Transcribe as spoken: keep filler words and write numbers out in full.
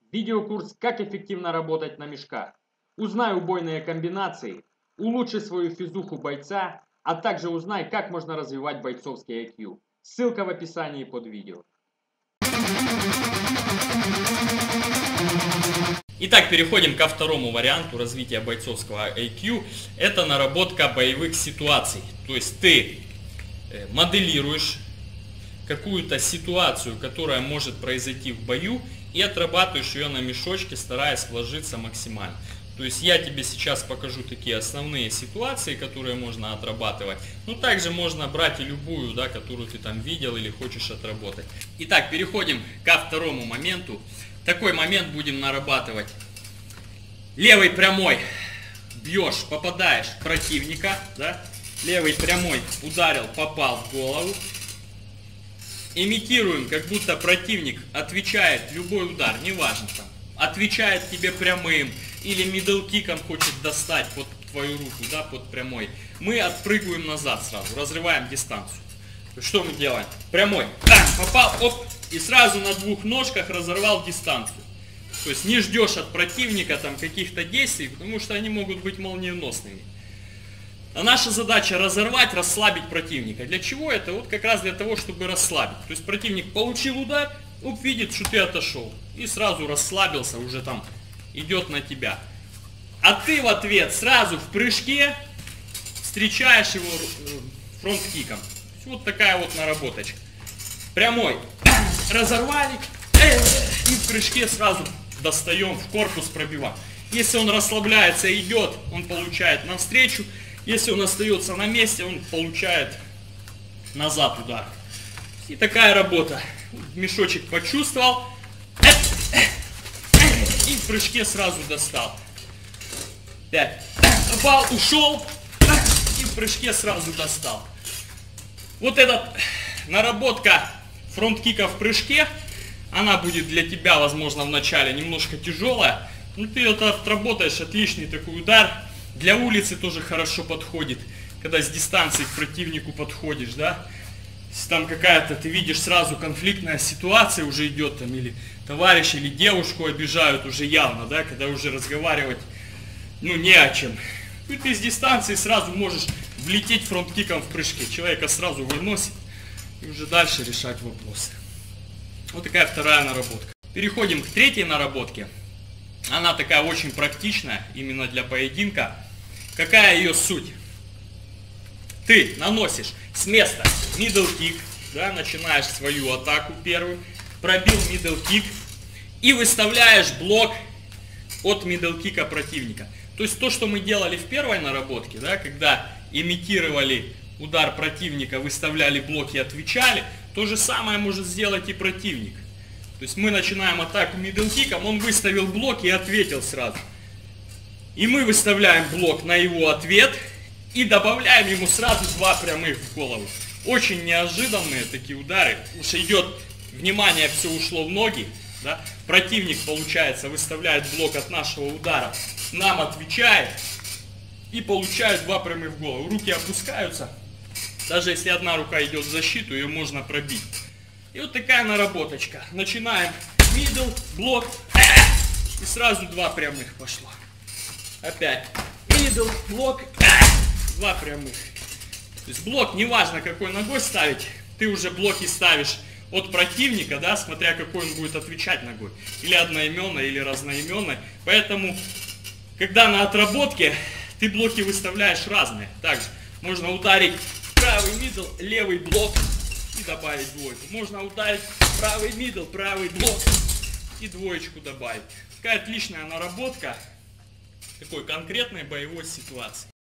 Видеокурс «Как эффективно работать на мешках». Узнай убойные комбинации, улучши свою физуху бойца, а также узнай, как можно развивать бойцовский ай кью. Ссылка в описании под видео. Итак, переходим ко второму варианту развития бойцовского ай кью. Это наработка боевых ситуаций. То есть ты моделируешь какую-то ситуацию, которая может произойти в бою, и отрабатываешь ее на мешочке, стараясь вложиться максимально. То есть я тебе сейчас покажу такие основные ситуации, которые можно отрабатывать. Но также можно брать и любую, да, которую ты там видел или хочешь отработать. Итак, переходим ко второму моменту. Такой момент будем нарабатывать. Левый прямой бьешь, попадаешь в противника, да? Левый прямой ударил, попал в голову. Имитируем, как будто противник отвечает любой удар, неважно там, отвечает тебе прямым или мидл-киком хочет достать под твою руку, да, под прямой. Мы отпрыгиваем назад сразу, разрываем дистанцию. Что мы делаем? Прямой, бам, попал, оп, и сразу на двух ножках разорвал дистанцию. То есть не ждешь от противника там каких-то действий, потому что они могут быть молниеносными. А наша задача разорвать, расслабить противника. Для чего это? Вот как раз для того, чтобы расслабить. То есть противник получил удар, оп, видит, что ты отошел. И сразу расслабился, уже там идет на тебя. А ты в ответ сразу в прыжке встречаешь его фронт-киком. Вот такая вот наработочка. Прямой. Разорвали. И в прыжке сразу достаем, в корпус пробиваем. Если он расслабляется и идет, он получает навстречу. Если он остается на месте, он получает назад удар. И такая работа. Мешочек почувствовал. И в прыжке сразу достал. Пять. Попал, ушел. И в прыжке сразу достал. Вот эта наработка фронт-кика в прыжке, она будет для тебя, возможно, в начале немножко тяжелая. Но ты это отработаешь, отличный такой удар. Для улицы тоже хорошо подходит, когда с дистанции к противнику подходишь, да. Если там какая-то, ты видишь сразу конфликтная ситуация уже идет, там, или товарищ, или девушку обижают уже явно, да, когда уже разговаривать, ну, не о чем. И ты с дистанции сразу можешь влететь фронт-киком в прыжке, человека сразу выносит, и уже дальше решать вопросы. Вот такая вторая наработка. Переходим к третьей наработке. Она такая очень практичная, именно для поединка. Какая ее суть? Ты наносишь с места middle kick, да, начинаешь свою атаку первую, пробил middle kick и выставляешь блок от middle кика противника. То есть то, что мы делали в первой наработке, да, когда имитировали удар противника, выставляли блок и отвечали, то же самое может сделать и противник. То есть мы начинаем атаку middle киком, он выставил блок и ответил сразу. И мы выставляем блок на его ответ и добавляем ему сразу два прямых в голову. Очень неожиданные такие удары. Уж идет, внимание, все ушло в ноги. Да? Противник, получается, выставляет блок от нашего удара, нам отвечает и получает два прямых в голову. Руки опускаются. Даже если одна рука идет в защиту, ее можно пробить. И вот такая наработочка. Начинаем middle, блок, и сразу два прямых пошло. Опять middle, блок, два прямых. То есть блок, неважно какой ногой ставить, ты уже блоки ставишь от противника, да, смотря какой он будет отвечать ногой. Или одноименной, или разноименной. Поэтому, когда на отработке, ты блоки выставляешь разные. Также можно ударить правый middle, левый блок и добавить двойку. Можно ударить правый middle, правый блок и двоечку добавить. Такая отличная наработка такой конкретной боевой ситуации.